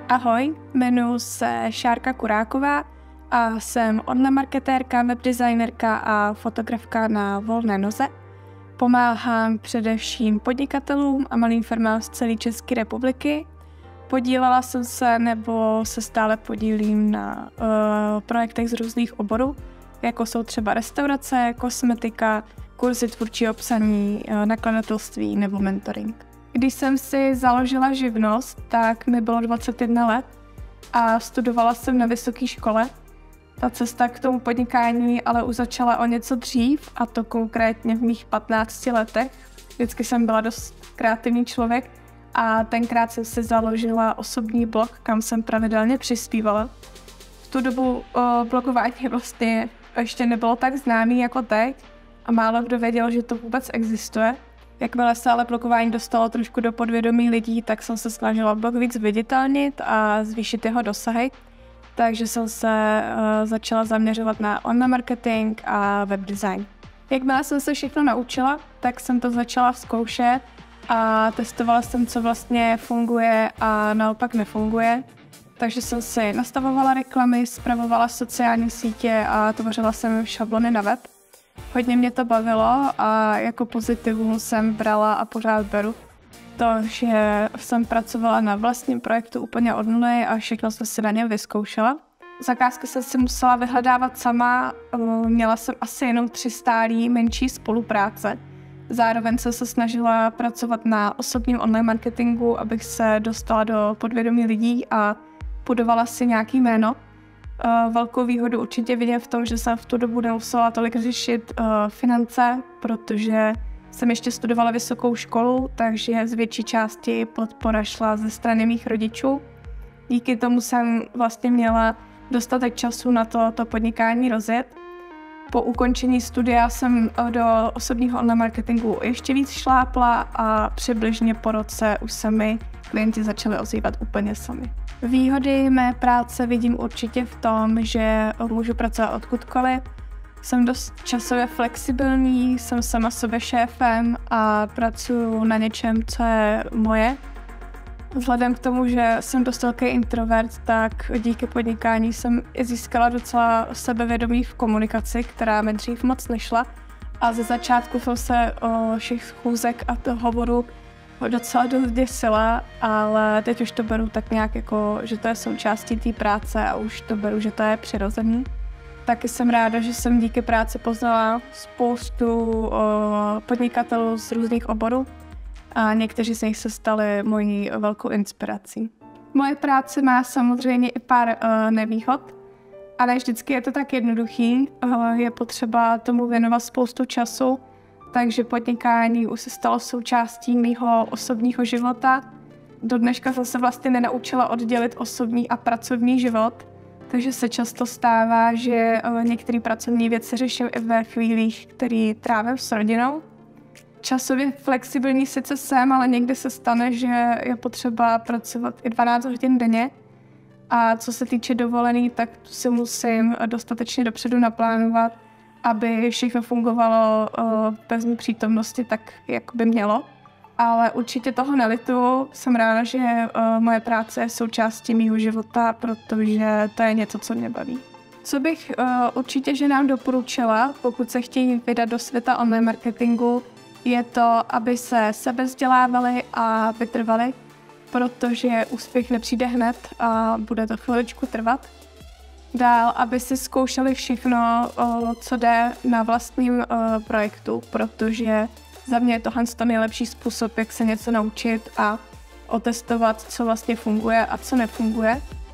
Ahoj, jmenuji se Šárka Kuráková a jsem online marketérka, webdesignerka a fotografka na volné noze. Pomáhám především podnikatelům a malým firmám z celé České republiky. Podílela jsem se nebo se stále podílím na projektech z různých oborů, jako jsou třeba restaurace, kosmetika, kurzy tvůrčího psaní, nakladatelství nebo mentoring. Když jsem si založila živnost, tak mi bylo 21 let a studovala jsem na vysoké škole. Ta cesta k tomu podnikání ale už začala o něco dřív, a to konkrétně v mých 15 letech. Vždycky jsem byla dost kreativní člověk a tenkrát jsem si založila osobní blog, kam jsem pravidelně přispívala. V tu dobu blogování vlastně ještě nebylo tak známý jako teď a málo kdo věděl, že to vůbec existuje. Jakmile se ale blogování dostalo trošku do podvědomí lidí, tak jsem se snažila blog víc viditelnit a zvýšit jeho dosahy. Takže jsem se začala zaměřovat na online marketing a webdesign. Jakmile jsem se všechno naučila, tak jsem to začala zkoušet a testovala jsem, co vlastně funguje a naopak nefunguje. Takže jsem si nastavovala reklamy, spravovala sociální sítě a tvořila jsem šablony na web. Hodně mě to bavilo a jako pozitivum jsem brala a pořád beru to, že jsem pracovala na vlastním projektu úplně od nuly a všechno jsem si na něm vyzkoušela. Zakázky jsem si musela vyhledávat sama, měla jsem asi jenom 3 stálé menší spolupráce. Zároveň jsem se snažila pracovat na osobním online marketingu, abych se dostala do podvědomí lidí a budovala si nějaký jméno. Velkou výhodu určitě vidím v tom, že jsem v tu dobu nemusela tolik řešit finance, protože jsem ještě studovala vysokou školu, takže z větší části podpora šla ze strany mých rodičů. Díky tomu jsem vlastně měla dostatek času na to podnikání rozjet. Po ukončení studia jsem do osobního online marketingu ještě víc šlápla a přibližně po roce už se mi klienti začali ozývat úplně sami. Výhody mé práce vidím určitě v tom, že můžu pracovat odkudkoliv. Jsem dost časově flexibilní, jsem sama sobě šéfem a pracuji na něčem, co je moje. Vzhledem k tomu, že jsem dost velký introvert, tak díky podnikání jsem i získala docela sebevědomí v komunikaci, která mi dřív moc nešla. A ze začátku jsem se o všech schůzek a toho hovoru docela dost děsila, ale teď už to beru tak nějak jako, že to je součástí té práce a už to beru, že to je přirozený. Taky jsem ráda, že jsem díky práci poznala spoustu podnikatelů z různých oborů a někteří z nich se stali mojí velkou inspirací. Moje práce má samozřejmě i pár nevýhod, ale vždycky je to tak jednoduchý. Je potřeba tomu věnovat spoustu času, takže podnikání už se stalo součástí mýho osobního života. Do dneška jsem se vlastně nenaučila oddělit osobní a pracovní život, takže se často stává, že některé pracovní věci řeším i ve chvílích, které trávím s rodinou. Časově flexibilní sice jsem, ale někdy se stane, že je potřeba pracovat i 12 hodin denně. A co se týče dovolený, tak si musím dostatečně dopředu naplánovat, aby všechno fungovalo bez mé přítomnosti tak, jak by mělo. Ale určitě toho nelituju. Jsem ráda, že moje práce je součástí mýho života, protože to je něco, co mě baví. Co bych určitě ženám doporučila, pokud se chtějí vydat do světa online marketingu, je to, aby se sebevzdělávali a vytrvali, protože úspěch nepřijde hned a bude to chviličku trvat. Dál, aby si zkoušeli všechno, co jde na vlastním projektu, protože za mě je tohle nejlepší způsob, jak se něco naučit a otestovat, co vlastně funguje a co nefunguje.